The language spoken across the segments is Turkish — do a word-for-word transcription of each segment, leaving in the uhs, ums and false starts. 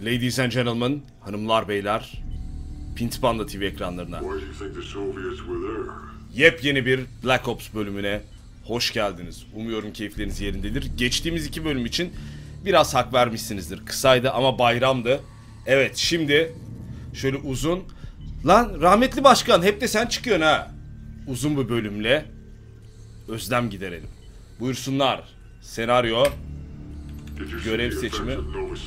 Ladies and gentlemen, hanımlar beyler, Pint Panda T V ekranlarına yepyeni bir Black Ops bölümüne hoş geldiniz. Umuyorum keyifleriniz yerindedir. Geçtiğimiz iki bölüm için biraz hak vermişsinizdir. Kısaydı ama bayramdı. Evet, şimdi şöyle uzun... Lan rahmetli başkan, hep de sen çıkıyorsun ha. Uzun bir bölümle özlem giderelim. Buyursunlar. Senaryo, görev seçimi...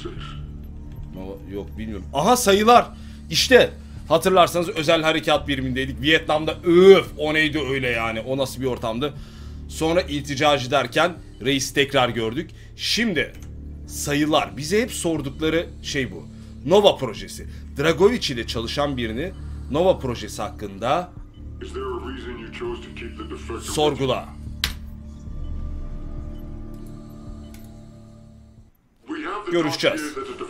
Yok, bilmiyorum. Aha, sayılar. İşte hatırlarsanız özel harekat birimindeydik. Vietnam'da öf, o neydi öyle yani. O nasıl bir ortamdı. Sonra ilticacı derken reis tekrar gördük. Şimdi sayılar. Bize hep sordukları şey bu. Nova projesi. Dragovich ile çalışan birini Nova projesi hakkında sorgula. Görüşeceğiz.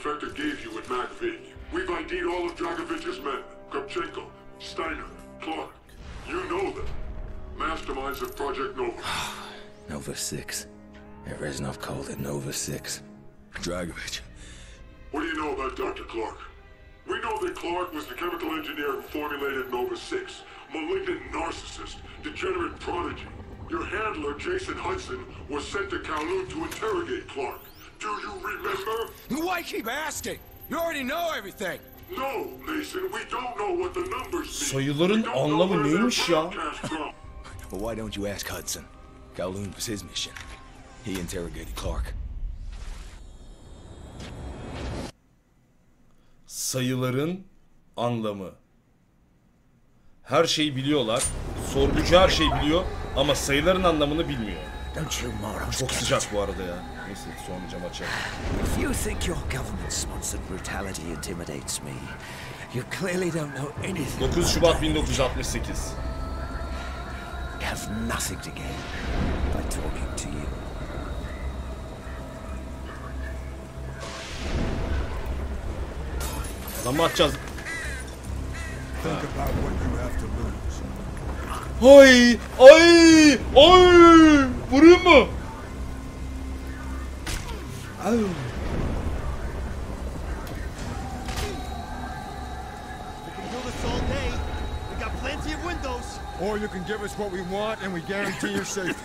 We've I D'd all of Dragovich's men. Kopchenko, Steiner, Clark. You know them. Masterminds of Project Nova. Nova six. Reznov called it Nova six. Dragovich. What do you know about Doctor Clark? We know that Clark was the chemical engineer who formulated Nova six. Malignant narcissist, degenerate prodigy. Your handler, Jason Hudson, was sent to Kowloon to interrogate Clark. Do you remember? Why keep asking? You already know everything. No, Mason, we don't know what the numbers mean. Sayıların anlamı neymiş ya? Well, why don't you ask Hudson? Kowloon was his mission. He interrogated Clark. Sayıların anlamı. Her şeyi biliyorlar. Sorgucu her şeyi biliyor ama sayıların anlamını bilmiyor. Çok sıcak bu arada ya. Neyse, sonra cam açalım. If you think your government-sponsored brutality intimidates me, you clearly don't know anything. dokuz Şubat bin dokuz yüz altmış sekiz. I have nothing to gain by talking to you. Adamı atacağız. Think about what you have to lose. Ay, ay, ay! Vurayım mı? Ay. We can do this all day. We got plenty of windows. Or you can give us what we want and we guarantee your safety.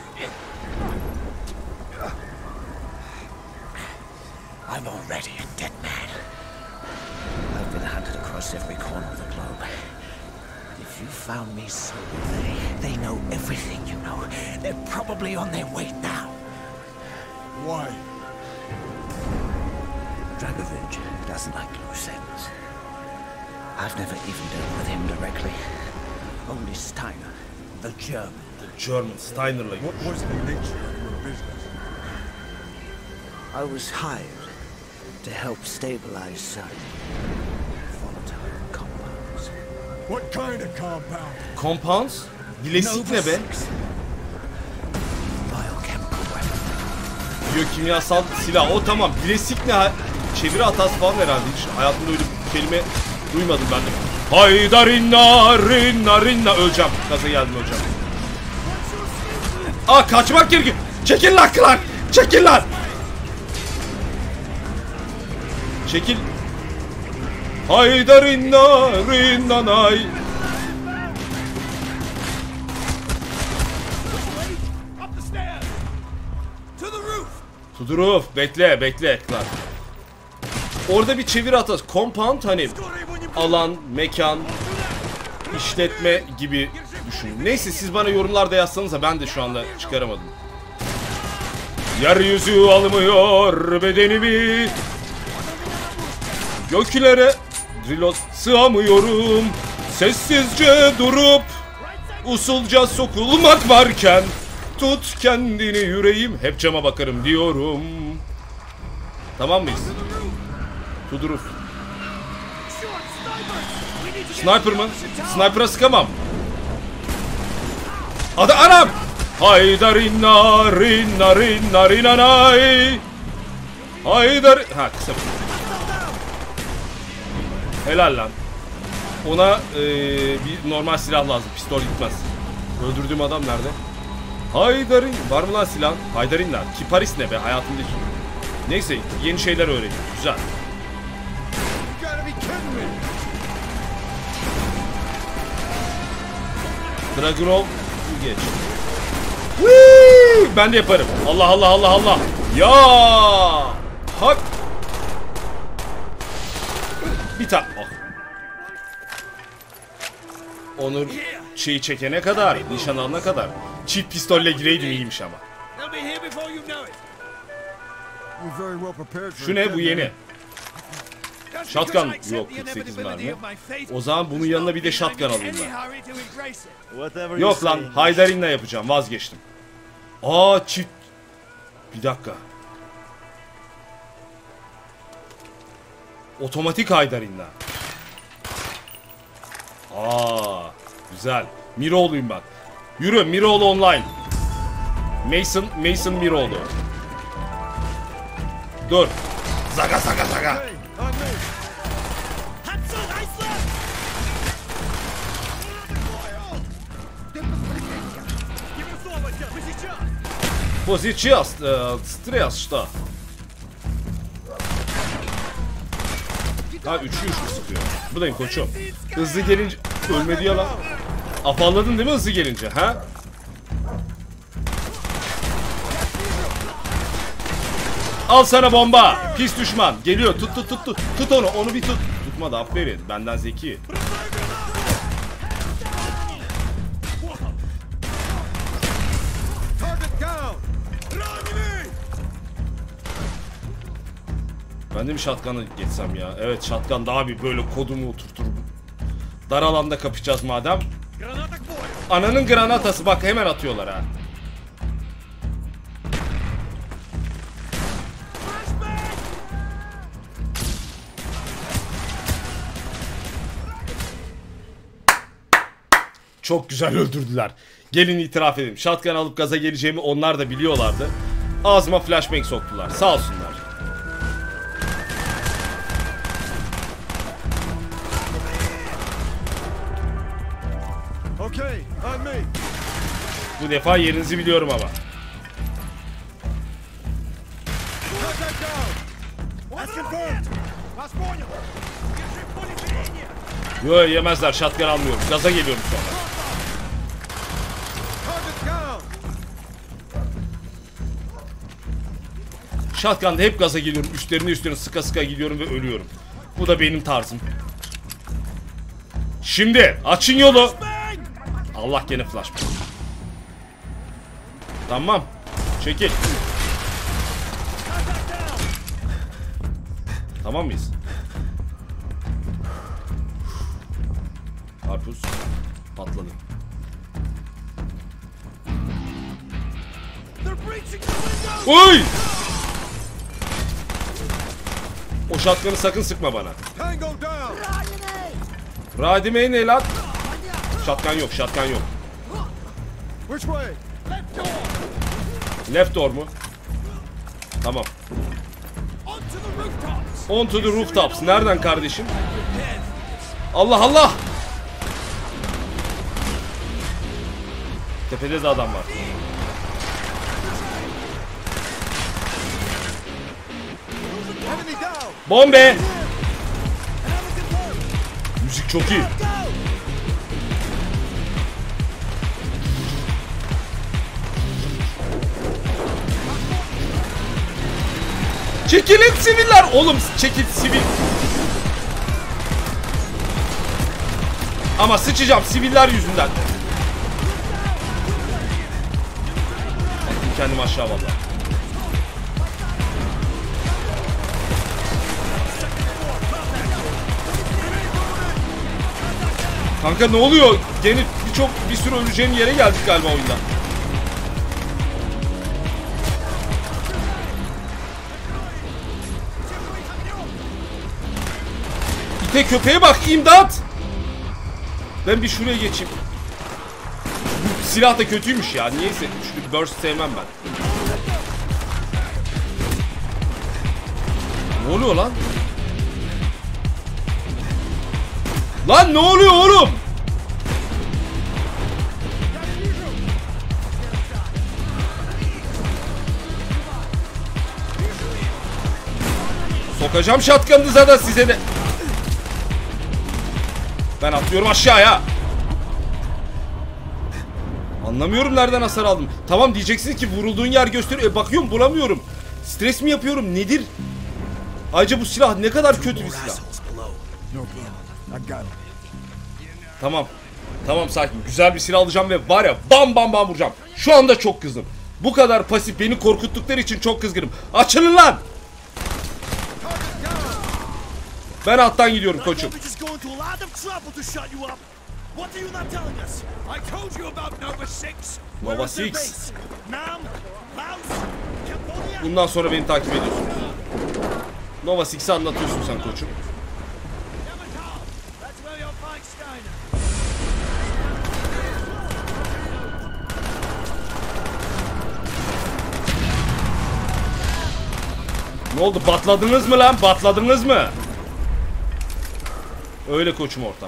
I'm already a dead man. I've been hunted across every corner of the globe. If you found me so they, they know everything you know. They're probably on their way now. Why? Dragovich doesn't like loose ends. I've never even dealt with him directly. Only Steiner, the German. The German, Steiner'la. What was the nature of your business? I was hired to help stabilize certain volatile compounds. What kind of compound? Compounds? Bilesik ne be? Biochemical weapon. Biyokimyasal silah. O tamam. Bilesik ne? Çeviri hatası falan herhalde. Hiç hayatımda öyle bir kelime duymadım ben de. Haydarinna rinna rinna. Öleceğim. Gaza geldim, öleceğim. Aa, kaçmak gerekiyor. Çekil lan Clark. Çekil lan. Çekil. Haydarinna rinna nay. To the roof. Bekle, bekle Clark. Orada bir çeviri hatası. Compound, hani alan, mekan, işletme gibi düşünün. Neyse, siz bana yorumlarda yazsanız da ben de şu anda çıkaramadım. Yeryüzü almıyor bedenimi. Göklere reload sığamıyorum. Sessizce durup usulca sokulmak varken tut kendini yüreğim. Hep cama bakarım diyorum. Tamam mıyız? Tuduruf. Sniper mı? Sniper'a sıkamam. Adı Arap. Haydar inna rinna rinna rinna nay. Haydar. Ha, kısa. Helal lan. Ona ee, bir normal silah lazım. Pistol gitmez. Öldürdüğüm adam nerede? Haydarin. Var mı lan silah? Haydarinler. Kiparis ne be? Hayatımda hiç. Neyse, yeni şeyler öğreniyorum. Güzel. Dragunov geç. Whee! Ben de yaparım. Allah Allah Allah Allah. Ya! Hak. Bir tane. Oh. Onur şeyi çekene kadar, nişan alana kadar. Çift pistolle gireydim iyiymiş ama. Şu ne bu yeni? Shotgun yok kırk sekiz mermi. O zaman bunun yanına bir de shotgun alayım ben. Yok lan Haydarin'le yapacağım vazgeçtim. Aa çift. Bir dakika. Otomatik Haydarin'le. Aa güzel. Miroğlu'yum ben. Yürü Miroğlu online. Mason Mason Miroğlu. Dur. Zaga zaga zaga. Pozicija, stres šta? Ha üçü üçlü sıkıyor. Buradayım koçum. Hızlı gelince ölmedi ya lan. Afalladın değil mi hızlı gelince ha? Al sana bomba. Pis düşman. Geliyor. Tut tut tut tut. Tut onu. Onu bir tut. Tutmadı. Aferin. Benden zeki. Ben de mi shotgun'a geçsem ya? Evet shotgun daha bir böyle kodumu oturtur. Dar alanda kapışacağız madem. Ananın granatası bak hemen atıyorlar ha. Çok güzel öldürdüler. Gelin itiraf edeyim. Shotgun alıp gaza geleceğimi onlar da biliyorlardı. Ağzıma flashbang soktular. Sağ olsunlar. Bu defa yerinizi biliyorum ama. Yo yemezler, shotgun almıyorum. Gaza geliyorum sonra. Shotgun'da hep gaza geliyorum. Üstlerine üstlerine sıka sıka gidiyorum ve ölüyorum. Bu da benim tarzım. Şimdi açın yolu. Allah gene flash. Tamam. Çekil. Tamam mıyız? Karpuz patladı. Oy! O shotgun'ı sakın sıkma bana. Radime ne lan? Shotgun yok, shotgun yok. Left door mu? Tamam. On to the rooftops. Nereden kardeşim? Allah Allah! Tepede de adam var. Bombe! Müzik çok iyi. Çekilin siviller! Oğlum çekil sivil. Ama sıçacağım siviller yüzünden. Attım kendimi aşağı vallahi. Kanka ne oluyor? Gene birçok bir sürü öleceğim yere geldik galiba oyunda. İte köpeğe bak, imdat! Ben bir şuraya geçeyim. Bu silah da kötüymüş ya. Niyeyse üçlü burst sevmem ben. Ne oluyor lan? Lan ne oluyor oğlum? Sokacağım shotgun'ınıza da size de. Ben atlıyorum aşağıya. Anlamıyorum nereden hasar aldım. Tamam diyeceksiniz ki vurulduğun yer gösteriyor. E bakıyorum bulamıyorum. Stres mi yapıyorum nedir? Ayrıca bu silah ne kadar kötü bir silah. Tamam. Tamam sakin. Güzel bir silah alacağım ve var ya bam bam bam vuracağım. Şu anda çok kızdım. Bu kadar pasif beni korkuttukları için çok kızgınım. Açılın lan! Ben alttan gidiyorum koçum. Nova Six. Bundan sonra beni takip ediyorsun. Nova Six'i anlatıyorsun sen koçum. Ne oldu? Batladınız mı lan? Batladınız mı? Öyle koçum ortam.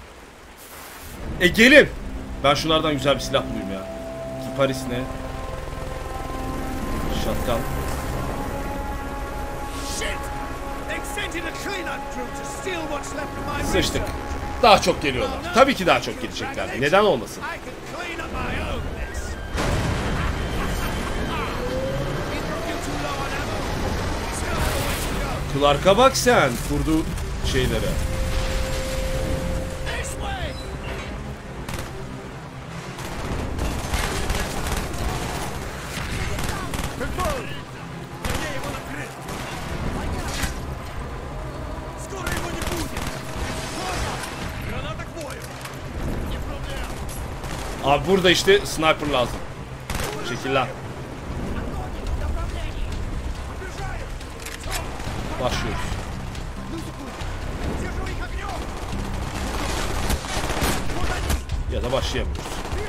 E gelin. Ben şunlardan güzel bir silah bulayım ya. Kiparis ne? Shotgun. Sıçtık. Daha çok geliyorlar. Tabii ki daha çok gelecekler. Neden olmasın? Clark'a bak sen. Kurduğu şeylere. Abi burada işte sniper lazım. Çekil lan. Başlıyoruz. Ya da başlayamıyoruz.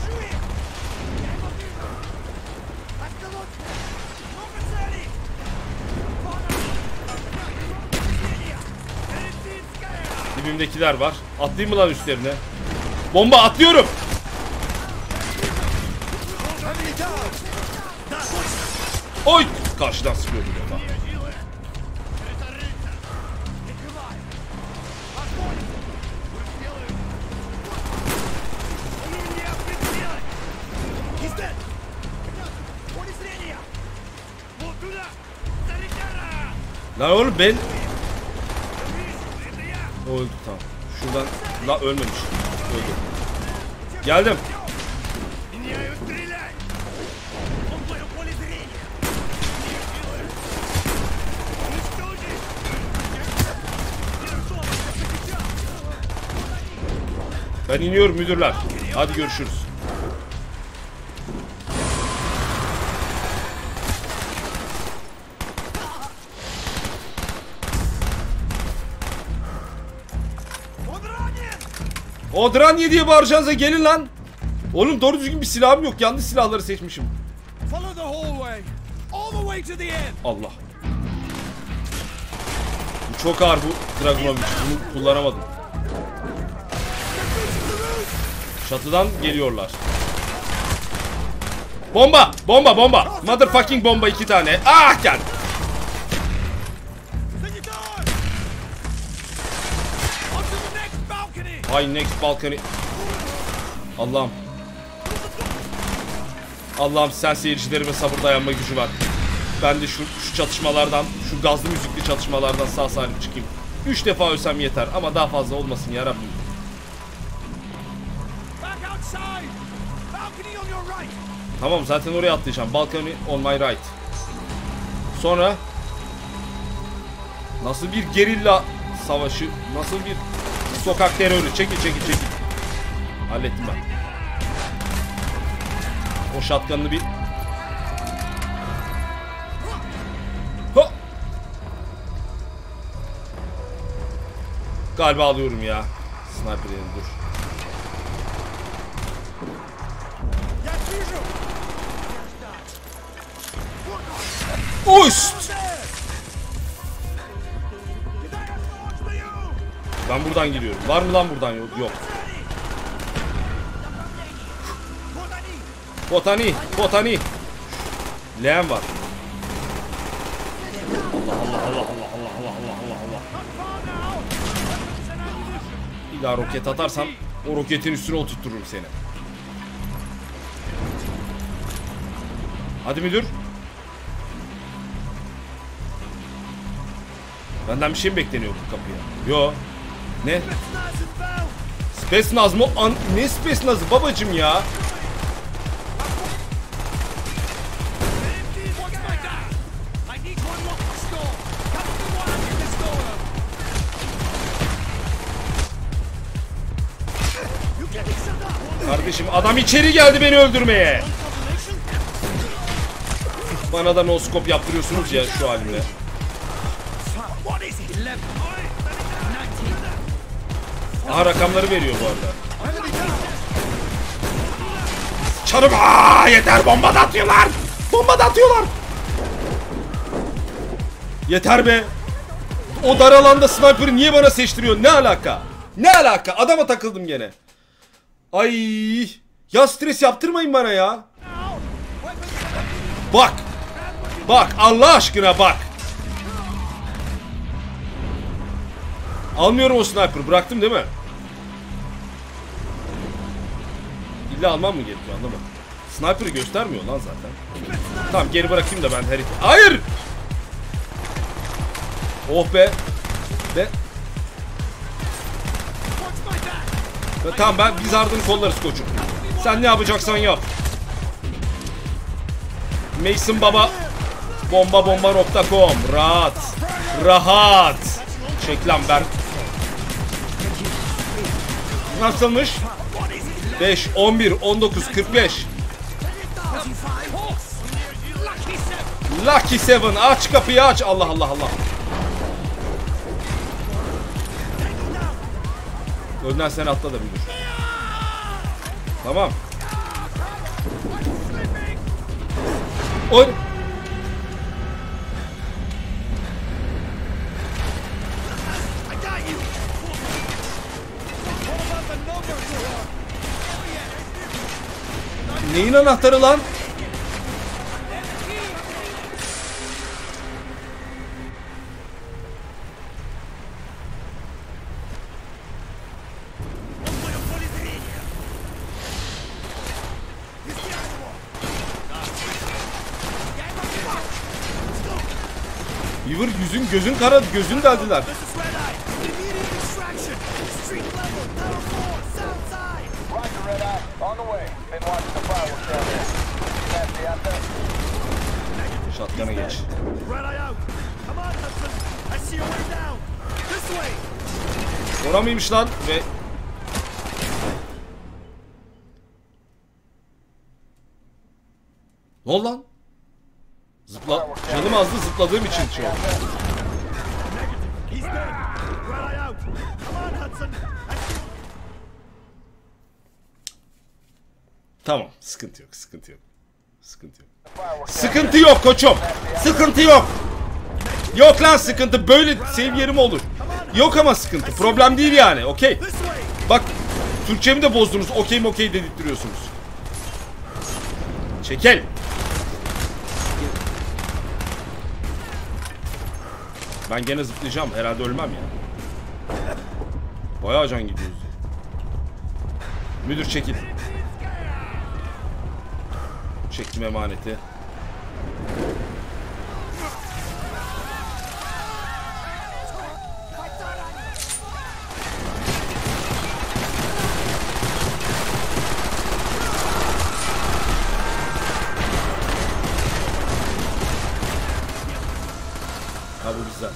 Dibimdekiler var. Atlayayım mı lan üstlerine? Bomba atlıyorum. Oy! Karşıdan sıkıyor bir defa. Lan oğlum ben... Öldü tamam. Şuradan... La ölmemiş. Öldü. Geldim. Ben iniyorum müdürler. Hadi görüşürüz. Odranya diye bağıracağınıza gelin lan. Oğlum doğru düzgün bir silahım yok. Yanlış silahları seçmişim. Allah. Bu çok ağır bu Dragunovic. Bunu kullanamadım. Çatıdan geliyorlar. Bomba! Bomba! Bomba! Motherfucking bomba iki tane. Ah gel! Ay next balcony. Allah'ım. Allah'ım sen seyircilerime sabır dayanma gücü var. Ben de şu, şu çatışmalardan, şu gazlı müzikli çatışmalardan sağ salim çıkayım. Üç defa ölsem yeter ama daha fazla olmasın yarabbim. Tamam zaten oraya atlayacağım. Balcony on my right. Sonra nasıl bir gerilla savaşı, nasıl bir sokak terörü. Çekil çekil çekil. Hallettim ben. O shotgun'lı bir... Ha! Galiba alıyorum ya. Sniper yerini dur. Ost! Ben buradan giriyorum. Var mı lan buradan yok? Yok. Botani, botani. Leğen var. Allah Allah Allah Allah Allah Allah Allah Allah Allah. Bir daha roket atarsan o roketin üstüne oturturum seni. Hadi müdür. Benden bir şey mi bekleniyor bu kapıya? Yo. Ne? Spetsnaz mı? An ne Spetsnaz'ı babacım ya? Kardeşim adam içeri geldi beni öldürmeye. Bana da noskop yaptırıyorsunuz ya şu halimle. Aha rakamları veriyor bu arada. Çarım aaa yeter, bomba da atıyorlar. Bomba da atıyorlar. Yeter be. O dar alanda sniper'ı niye bana seçtiriyor? Ne alaka? Ne alaka? Adama takıldım gene. Ay, ya stres yaptırmayın bana ya. Bak. Bak Allah aşkına bak. Almıyorum o sniper. Bıraktım değil mi? İlla almam mı gerekiyor, anlamadım. Sniper'ı göstermiyor lan zaten. Tamam geri bırakayım da ben her... Hayır! Oh be. De. Tamam ben biz ardını kollarız koçum. Sen ne yapacaksan yap. Mason Baba bomba bomba nokta com. Rahat. Rahat. Çek lan ben. Nasılmış? beş, on bir, on dokuz, kırk beş. Lucky seven. Aç kapıyı aç. Allah Allah Allah. Önden sen atla da bilir. Tamam. Oy. Neyin anahtarı lan? Beaver yüzün gözün kara, gözün deldiler. Shotgun'a geç. Ora mıymış lan? Ve ne oldu lan? Zıpla. Canım azdı zıpladığım için şey oldu. Tamam, sıkıntı yok, sıkıntı yok. Sıkıntı yok. Sıkıntı yok koçum. Sıkıntı yok. Yok lan sıkıntı. Böyle save yerim olur. Yok ama sıkıntı. Problem değil yani. Okey. Bak Türkçemi de bozdunuz. Okey mi okey dedirtiyorsunuz. Çekel. Ben gene zıplayacağım. Herhalde ölmem ya. Bayağı can gidiyoruz. Müdür çekil. Çektim emaneti. Ha bu güzel.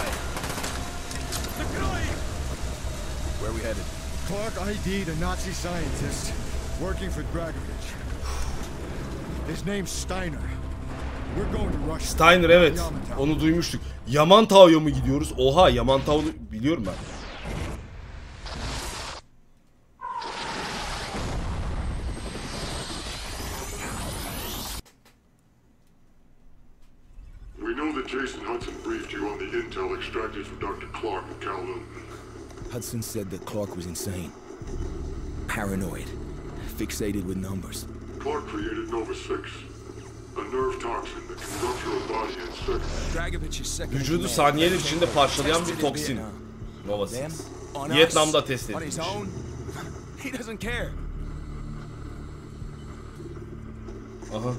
Where we headed? Clark I D'd a Nazi scientist working for Dragovich. His name's Steiner. We're going to Russia. Steiner evet. Onu duymuştuk. Yamantau'ya mı gidiyoruz? Oha Yamantau'yu biliyorum ben. We know that Jason Hudson briefed you on the intel extracted from Doctor Clark at Kowloon. Hudson said that Clark was insane. Paranoid. Fixated with numbers. Clark created Nova six, a nerve toxin that can rupture a body in seconds. Dragovich's second Vücudu saniyeler içinde parçalayan bir toksin. Nova six. Vietnam'da test edilmiş. He doesn't care. Aha.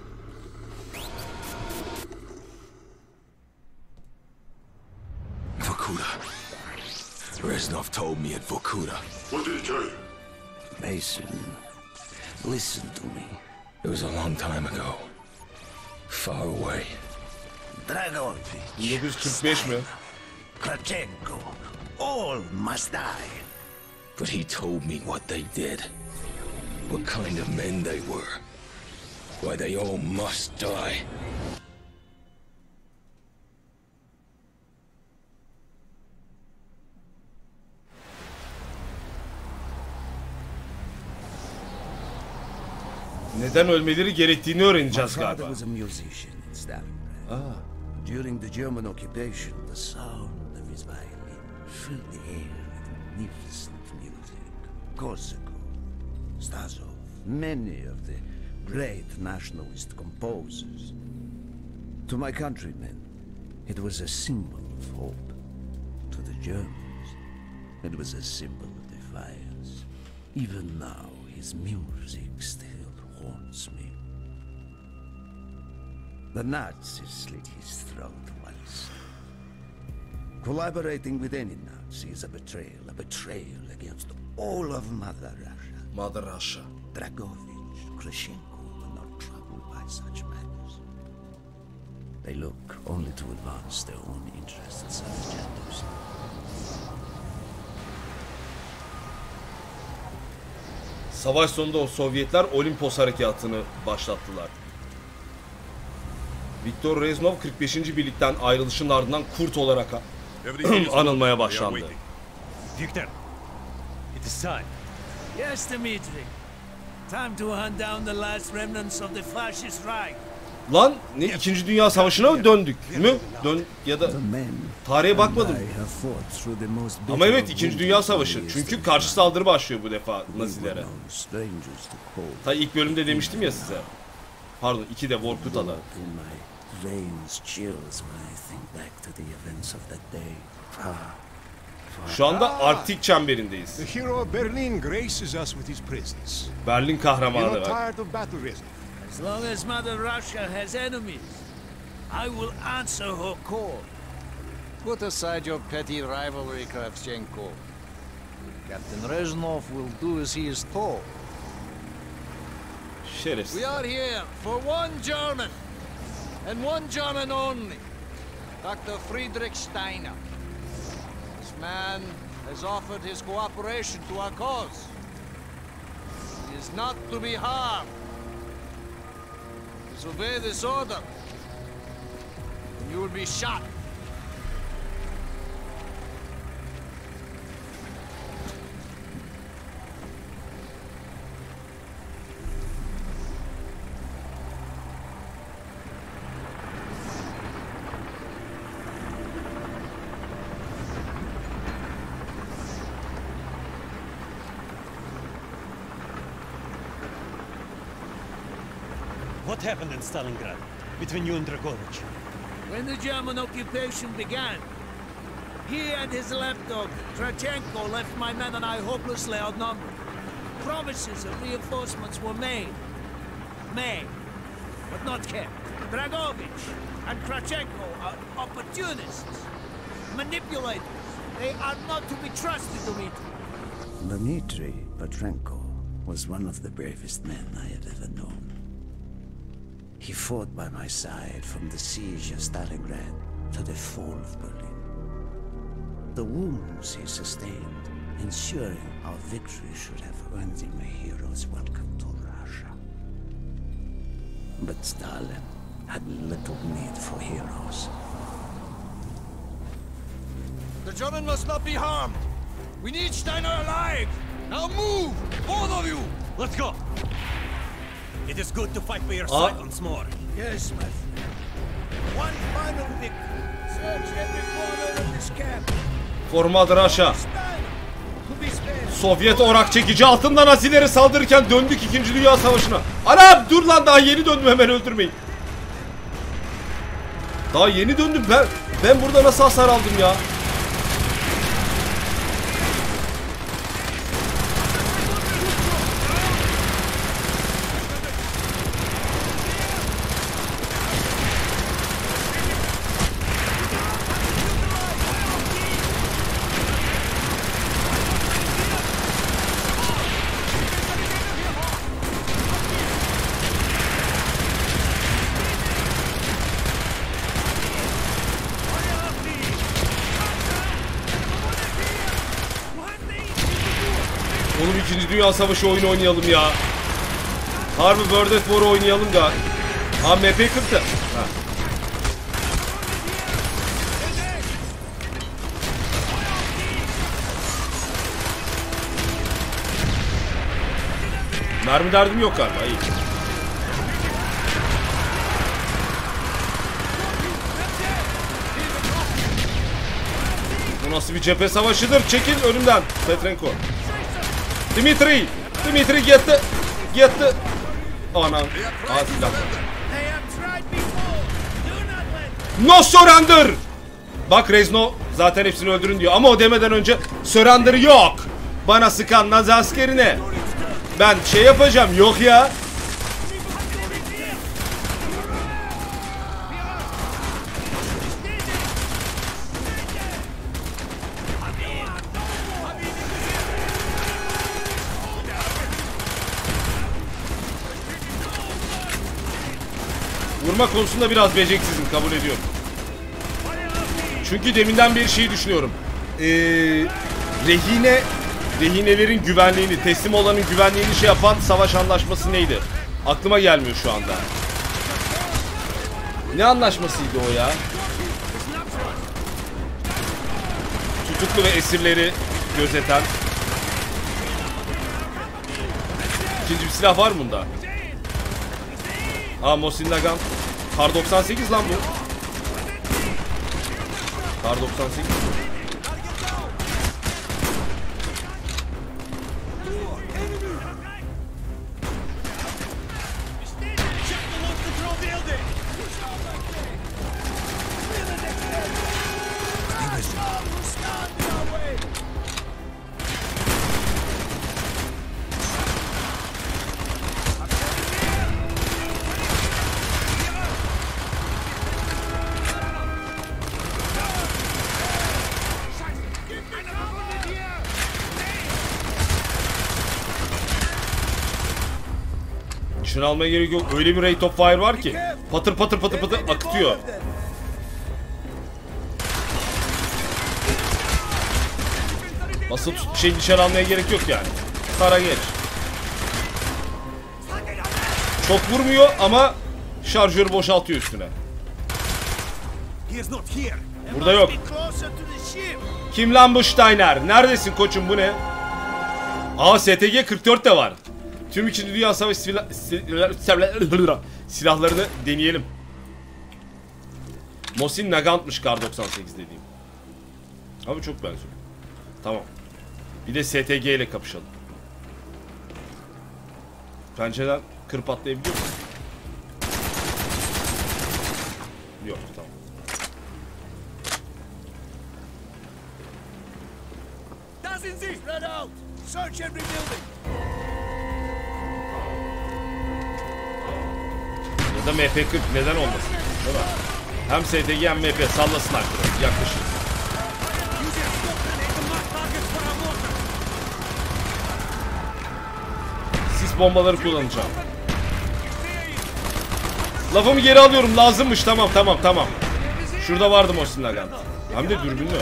Vorkuta. Reznov told me at Vorkuta. What did he tell you? Mason, listen to me. It was a long time ago. Far away. Dragovich, bin dokuz yüz kırk beş mi? Kravchenko, all must die. But he told me what they did. What kind of men they were. Why they all must die. Neden ölmeleri gerektiğini öğreneceğiz My father galiba. was a musician in Stalingrad. Ah. During the German occupation, the sound of his violin filled the air with magnificent music. Korsakov, Stasov, many of the great nationalist composers. To my countrymen, it was a symbol of hope. To the Germans, it was a symbol of defiance. Even now, his music still haunts me. The Nazis slit his throat once. Collaborating with any Nazi is a betrayal, a betrayal against all of Mother Russia. Mother Russia. Dragovich, Kravchenko were not troubled by such matters. They look only to advance their own interests and agendas. Savaş sonunda o Sovyetler Olimpos harekatını başlattılar. Viktor Reznov kırk beşinci birlikten ayrılışın ardından kurt olarak anılmaya başlandı. Victor, it is time. Yes, Dmitri. Time to hunt down the last remnants of the fascist Reich. Lan ne İkinci Dünya Savaşı'na mı döndük mü? Dön ya da tarihe bakmadım. Ama evet İkinci Dünya Savaşı. Çünkü karşı saldırı başlıyor bu defa Nazilere. Ta ilk bölümde demiştim ya size. Pardon iki de Vorkuta'da. Şu anda Arktik çemberindeyiz. The hero of Berlin graces us with his presence. Berlin You're kahramanı not var. tired of battle, Reznov? As long as Mother Russia has enemies, I will answer her call. Put aside your petty rivalry, Kravchenko. Captain Reznov will do as he is told. Şerefsiz. We are here for one German, and one German only. Doctor Friedrich Steiner. This man has offered his cooperation to our cause. He is not to be harmed. Disobey this order, and you will be shot. What happened in Stalingrad between you and Dragovich? When the German occupation began, he and his lapdog, Kravchenko, left my men and I hopelessly outnumbered. Promises of reinforcements were made. Made, but not kept. Dragovich and Kravchenko are opportunists, manipulators. They are not to be trusted, Dmitri. Dmitri Petrenko was one of the bravest men I had ever known. He fought by my side from the siege of Stalingrad to the fall of Berlin. The wounds he sustained, ensuring our victory should have earned him a hero's welcome to Russia. But Stalin had little need for heroes. The German must not be harmed. We need Steiner alive. Now move, both of you. Let's go. It is good to fight by your Ah. side once more. Yes, my friend. One final victory. Search every corner of this camp. For Mother Russia. Steiner, to be spared. Sovyet orak çekici altında Nazilere saldırırken döndük İkinci Dünya Savaşı'na. Anam dur lan daha yeni döndüm hemen öldürmeyin. Daha yeni döndüm ben. Ben burada nasıl hasar aldım ya? Oğlum ikinci Dünya Savaşı oyunu oynayalım ya. Harbi World at War oynayalım da. Ha M P kırktı. Ha. Mermi derdim yok galiba. İyi. Bu nasıl bir cephe savaşıdır? Çekil önümden. Petrenko. Dimitri. Dimitri gitti. Gitti. Anam. Aa, silah. No surrender. Bak Rezno zaten hepsini öldürün diyor. Ama o demeden önce surrender yok. Bana sıkan Nazi askerine ben şey yapacağım. Yok ya. Vurma konusunda biraz beceriksizim, kabul ediyorum. Çünkü deminden beri şeyi düşünüyorum. Ee, rehine, rehinelerin güvenliğini, teslim olanın güvenliğini şey yapan savaş anlaşması neydi? Aklıma gelmiyor şu anda. Ne anlaşmasıydı o ya? Tutuklu ve esirleri gözeten. İkinci bir silah var mı bunda? Aa, Mosin Nagant. Kar doksan sekiz lan bu. Kar doksan sekiz. Şunu almaya gerek yok. Öyle bir rate of fire var ki patır patır patır patır akıtıyor. Nasıl şey nişan almaya gerek yok yani. Tara geç. Çok vurmuyor ama şarjörü boşaltıyor üstüne. Burada yok. Kim lan bu Steiner? Neredesin koçum, bu ne? Aa, S T G kırk dört de var. Tüm ikinci Dünya Savaşı silah, silah, silahlarını deneyelim. Mosin Nagant'mış Kar doksan sekiz dediğim. Abi çok benziyor. Tamam. Bir de S T G ile kapışalım. Pençeden kırp atlayabiliyor musun? Yok, tamam. Spread out. Search every building. Ya da M P kırk neden olmasın? Değil mi? Hem S T G hem M P sallasın arkadaşlar. Yaklaşık. Sis bombaları kullanacağım. Lafımı geri alıyorum, lazımmış. Tamam tamam tamam. Şurada vardı Mosin Nagant. Hem de dürbünlü.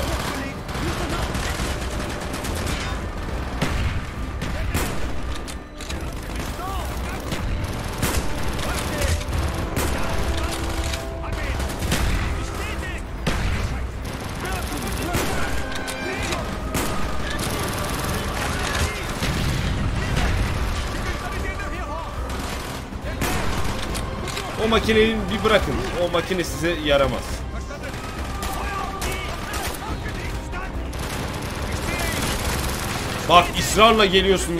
O makineyi bir bırakın. O makine size yaramaz. Bak, ısrarla geliyorsunuz.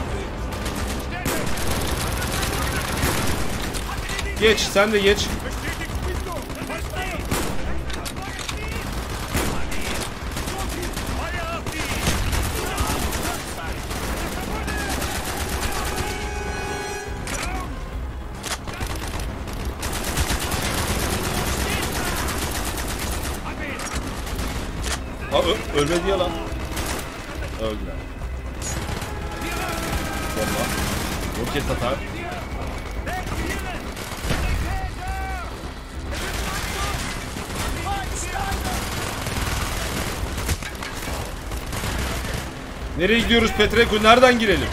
Geç, sen de geç. Abi ölmedi ya lan. Öldüler. Bomba. Roket atar. Nereye gidiyoruz Petrenko? Nereden girelim?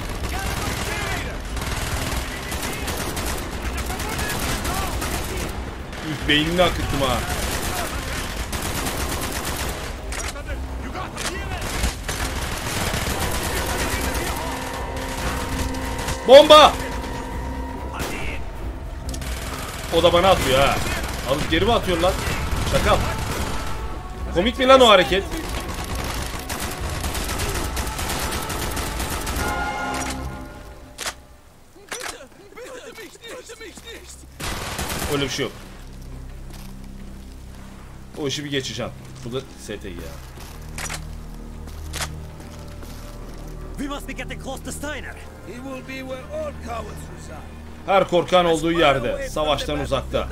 Üf, beynini akıttım ha. Bomba! O da bana atıyor ha. Alıp geri mi atıyor lan? Şaka. Komik mi lan o hareket? Öyle bir şey yok. O işi bir geçeceğim. Bu da S T G ya. We must be getting close to Steiner. He will be where all cowards reside. Her korkan olduğu yerde, savaştan uzakta.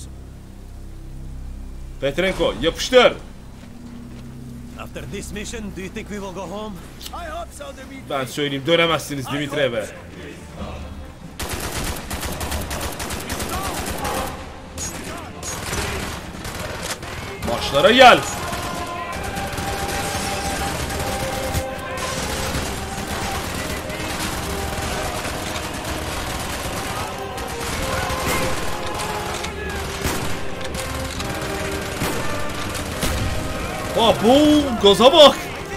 Petrenko, yapıştır. After this mission, do you think we will go home? I hope so, Dimitri. Ben söyleyeyim, dönemezsiniz Dimitriev'e. Marşlara gel. Abo, gaza bak.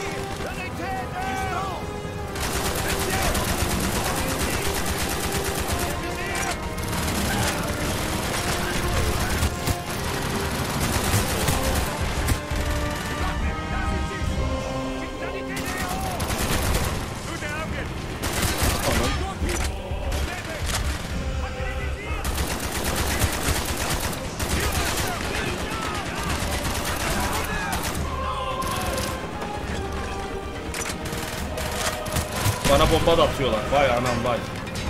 Bana bomba da atıyorlar. Vay anam vay.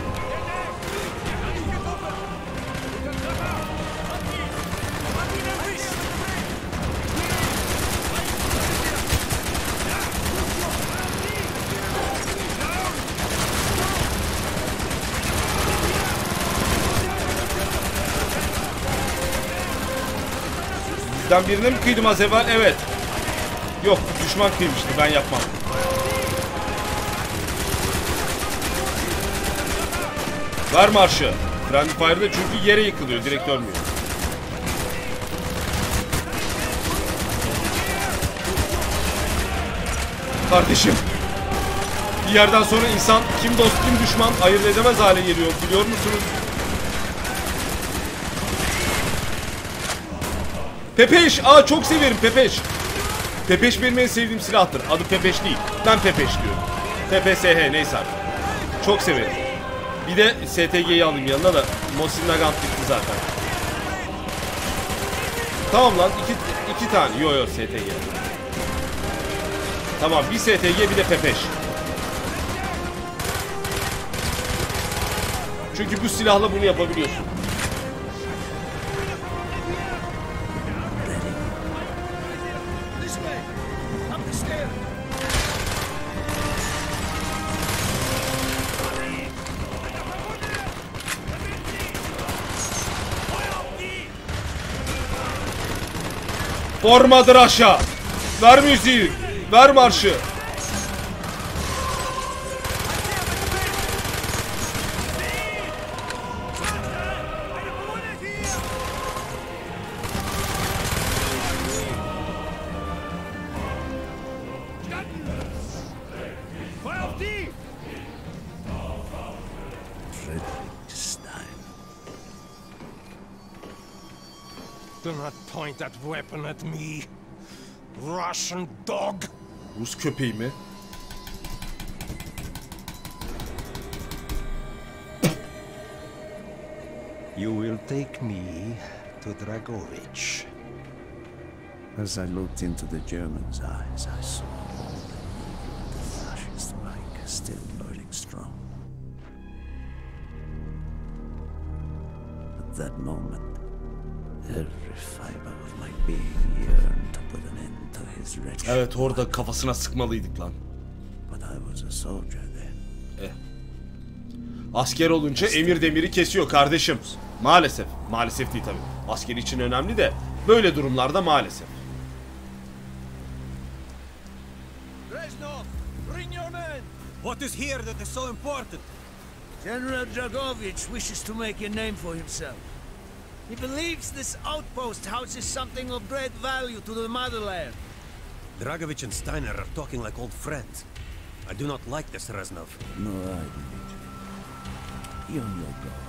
Bizden birine mi kıydım az evvel? Evet. Yok, düşman kıymıştı. Ben yapmam. Ver marşı. Friendly Fire'da çünkü yere yıkılıyor. Direkt ölmüyor. Kardeşim. Bir yerden sonra insan kim dost kim düşman ayırt edemez hale geliyor. Biliyor musunuz? Pepeş. Aa çok severim Pepeş. Pepeş benim en sevdiğim silahtır. Adı Pepeş değil. Ben Pepeş diyorum. P P S H neyse artık. Çok severim. Bir de S T G'yi alayım yanına da. Mosin Nagant gitti zaten. Tamam lan. iki, iki tane. Yo yo S T G. Tamam bir S T G bir de Pepeş. Çünkü bu silahla bunu yapabiliyorsun. Formadır aşağı. Ver müziği. Ver marşı. Do not point that weapon at me, Russian dog. Rus köpeği mi? You will take me to Dragovich. As I looked into the German's eyes, I saw the fascist Reich still burning strong. At that moment, every fiber of my being yearned to put an end to his wretched. Evet orada kafasına sıkmalıydık lan. But I was a soldier then. Eh. Asker olunca emir demiri kesiyor kardeşim. Maalesef. Maalesef değil tabii. Asker için önemli de böyle durumlarda maalesef. Reznov, bring your men! What is here that is so important? General Dragovich wishes to make a name for himself. He believes this outpost houses something of great value to the motherland. Dragovich and Steiner are talking like old friends. I do not like this, Reznov. No, I didn't. Be on your guard.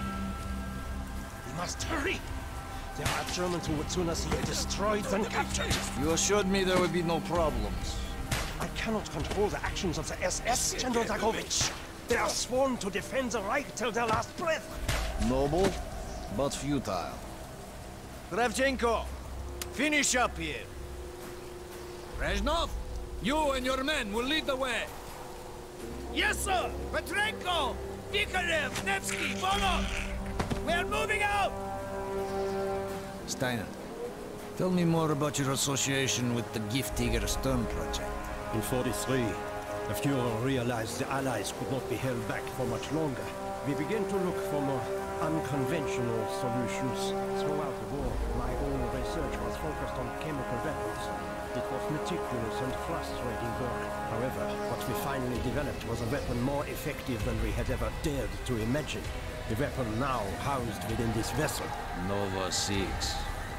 We must hurry! There are Germans who would sooner see you destroyed than captured. You assured me there would be no problems. I cannot control the actions of the S S, General Dragovich. They are sworn to defend the Reich till their last breath. Noble, but futile. Kravchenko, finish up here. Reznov, you and your men will lead the way. Yes, sir! Petrenko! Vikarev! Nevsky! Volov! We are moving out! Steiner, tell me more about your association with the Giftiger Stern project. In forty-three, the Fuhrer realized the Allies could not be held back for much longer. We began to look for more unconventional solutions. Throughout the war, my own research was focused on chemical weapons. It was meticulous and frustrating work. However, what we finally developed was a weapon more effective than we had ever dared to imagine. The weapon now housed within this vessel. Nova six.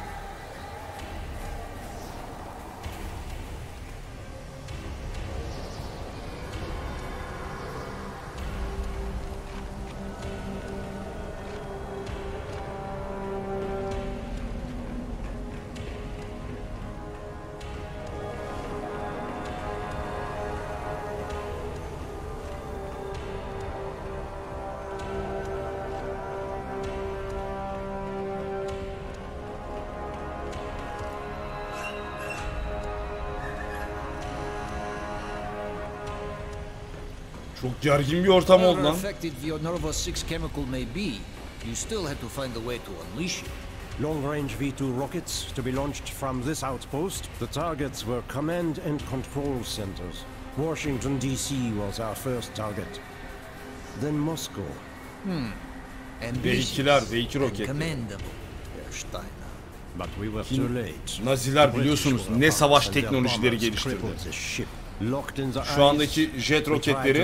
Çok gergin bir ortam oldu However lan. effective your Nova six chemical may be, you still had to find a way to unleash it. Long-range V two rockets to be launched from this outpost. The targets were command and control centers. Washington, D C was our first target. Then Moscow. Hmm. V ikiler, V iki roketleri. Commendable, Herr Steiner. But we were too late. Naziler biliyorsunuz ne savaş teknolojileri geliştirdi. Şu andaki jet roketleri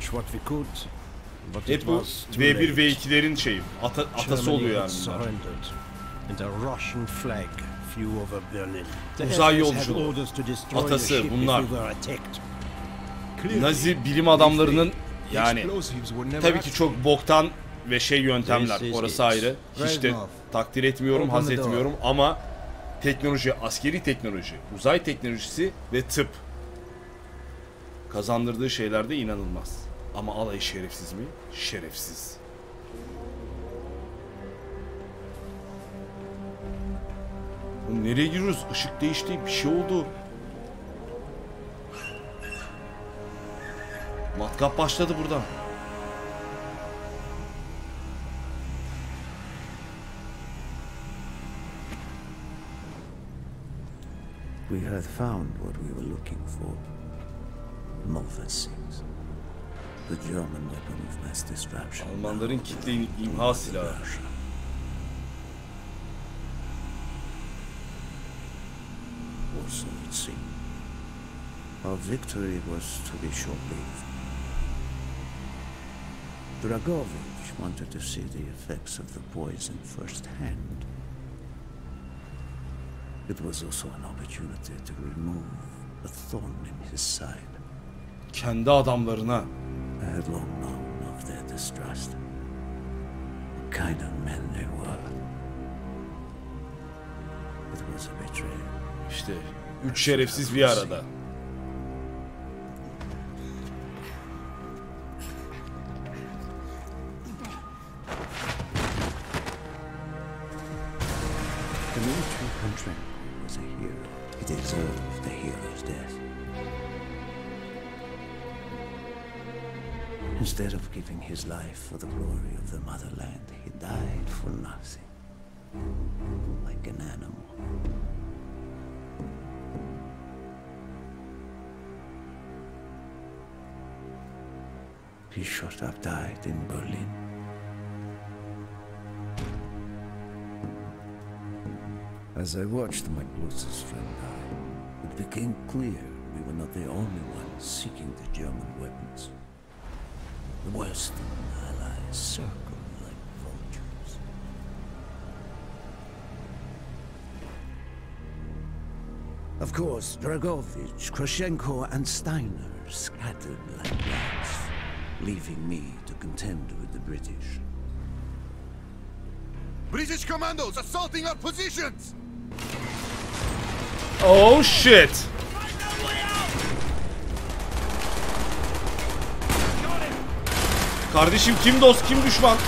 hep bu V bir V ikilerin şeyi, ata, atası oluyor yani bunlar. Uzay yolculuğu atası bunlar. Nazi bilim adamlarının yani tabii ki çok boktan ve şey yöntemler, orası ayrı. Hiç de takdir etmiyorum, haz etmiyorum ama teknoloji, askeri teknoloji, uzay teknolojisi ve tıp kazandırdığı şeyler de inanılmaz. Ama alayı şerefsiz mi? Şerefsiz. Oğlum nereye giriyoruz? Işık değişti, bir şey oldu. Matkap başladı buradan. We had found what we were looking for. Nova six. The German weapon of mass destruction. Almanların kitle imha silahı. Or so it seemed. Our victory was to be short-lived. Dragovich wanted to see the effects of the poison firsthand. It was also an opportunity to remove a thorn in his side. Kendi adamlarına. I had long known of their distrust. The kind of men they were. It was a betrayal. İşte üç şerefsiz bir arada. Dmitri Petrenko was a hero. He deserved the hero's death. Instead of giving his life for the glory of the motherland, he died for nothing. Like an animal. He shot up died in Berlin. As I watched my closest friend die, it became clear we were not the only ones seeking the German weapons. The Western allies circled like vultures. Of course, Dragovich, Krashenko, and Steiner scattered like rats, leaving me to contend with the British. British commandos assaulting our positions! Oh shit! Kardeşim kim dost kim düşman?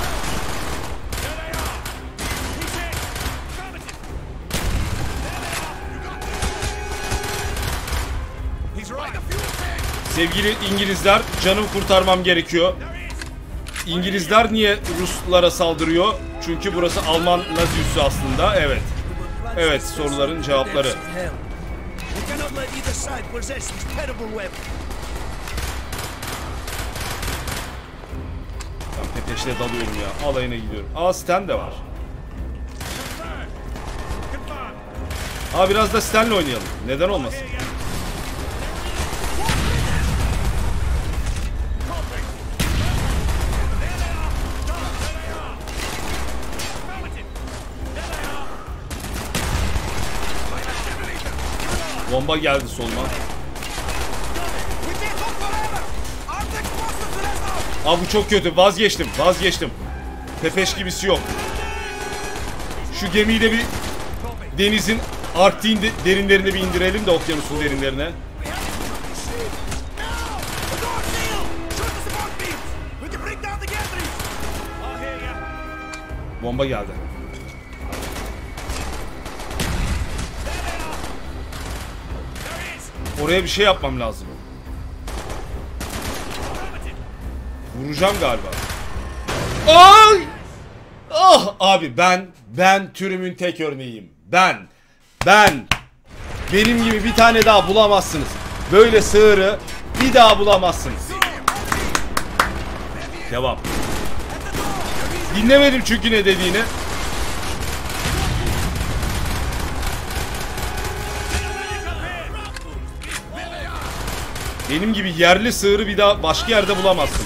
Sevgili İngilizler, canımı kurtarmam gerekiyor. İngilizler niye Ruslara saldırıyor? Çünkü burası Alman Nazi üssü aslında. Evet. Evet, soruların cevapları. Ben Pepeş'le dalıyorum ya. Alayına gidiyorum. Aa, Stan de var. Aa, biraz da Stan'le oynayalım. Neden olmasın? Bomba geldi soluma. Aa, bu çok kötü. Vazgeçtim. Vazgeçtim. Pepeş gibisi yok. Şu gemiyi de bir denizin, Arktik'in de derinlerine bir indirelim de, okyanusun derinlerine. Bomba geldi. Oraya bir şey yapmam lazım. Vuracağım galiba. Ay! Ah abi, ben ben türümün tek örneğiyim. Ben ben benim gibi bir tane daha bulamazsınız. Böyle sığırı bir daha bulamazsınız. Devam. Dinlemedim çünkü ne dediğini. Benim gibi yerli sığırı bir daha başka yerde bulamazsın.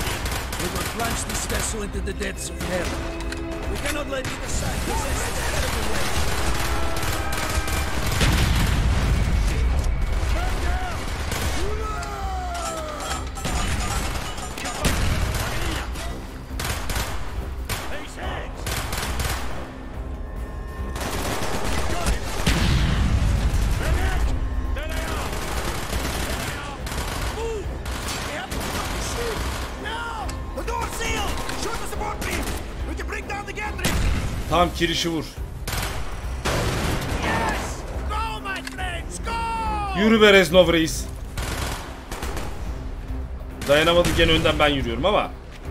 Tamam, kirişi vur. Yürü be Reznov reis. Dayanamadı, gene önden ben yürüyorum ama.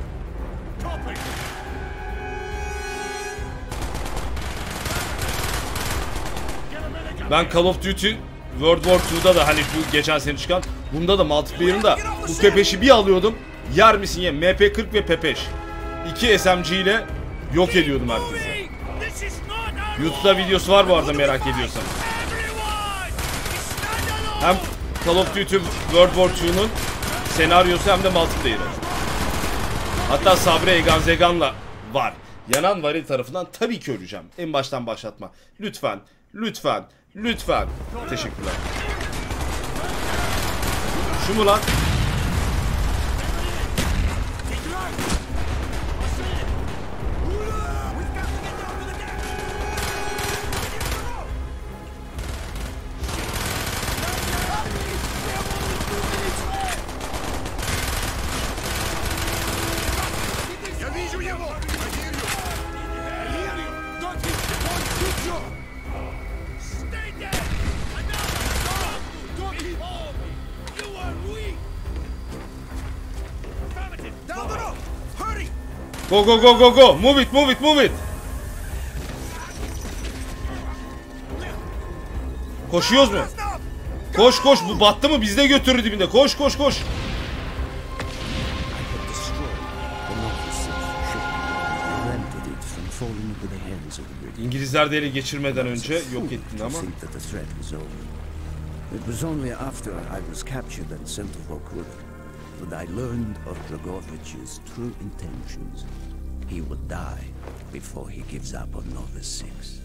Ben Call of Duty World War iki'da da, hani bu geçen sene çıkan, bunda da multiplayer'ında bu Pepeş'i bir alıyordum. Yer misin ye? M P kırk ve Pepeş. İki S M G ile yok ediyordum herkesi. YouTube'da videosu var bu arada, merak ediyorsan. Hem Call of Duty World War iki'nin senaryosu hem de multiplayer'ı. Hatta Sabri Egan Zegan'la var. Yanan varil tarafından tabii ki öleceğim. En baştan başlatma. Lütfen, lütfen, lütfen. Teşekkürler. Şu mu lan? Go go go go go. Move it, move it, move it. Koşuyoruz mu? Koş koş, bu battı mı? Biz de götürür dibinde. Koş koş koş. İngilizler de ele geçirmeden önce yok ettin ama. It was only after I was captured and sent to Vokura that I learned of Dragovich's true intentions. He would die before he gives up on Nova Six.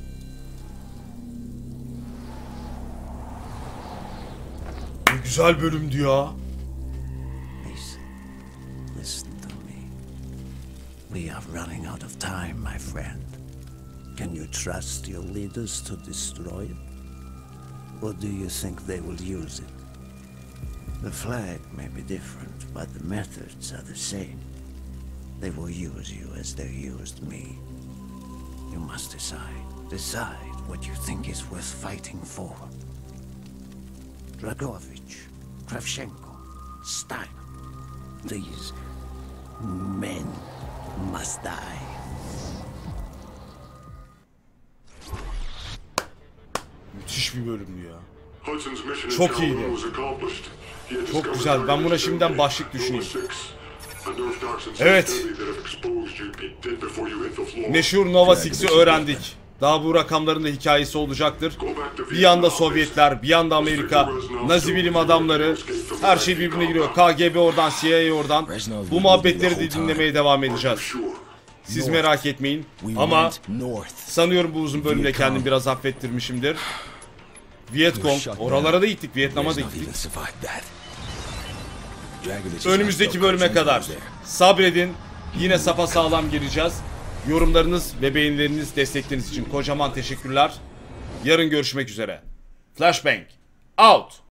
Ne güzel bölümdü ya. Listen, listen to me. We are running out of time, my friend. Can you trust your leaders to destroy it? Or do you think they will use it? The flag may be different, but the methods are the same. They will use you as they used me. You must decide. Decide what you think is worth fighting for. Dragovich, Kravchenko, Steiner. These men must die. Müthiş bir bölümdü ya. Hudson's mission in Çok iyiydi. Kowloon was accomplished. He had Çok discovered güzel. Ben buna şimdiden başlık Nova düşüneyim. six. A nerve toxin so Evet. deadly that if exposed you'd be dead before you hit the floor. Meşhur Nova Six'i öğrendik. Daha bu rakamların da hikayesi olacaktır. Bir yanda Sovyetler, bir yanda Amerika, Nazi bilim adamları, her şey birbirine giriyor. K G B oradan, C I A oradan. Bu muhabbetleri de dinlemeye devam edeceğiz. Siz merak etmeyin. Ama sanıyorum bu uzun bölümde kendimi biraz affettirmişimdir. Vietcong, oralara da gittik, Vietnam'a da gittik. Önümüzdeki bölüme kadar sabredin. Yine sapasağlam gireceğiz. Yorumlarınız ve beğenileriniz, destekleriniz için kocaman teşekkürler. Yarın görüşmek üzere. Flashbang out.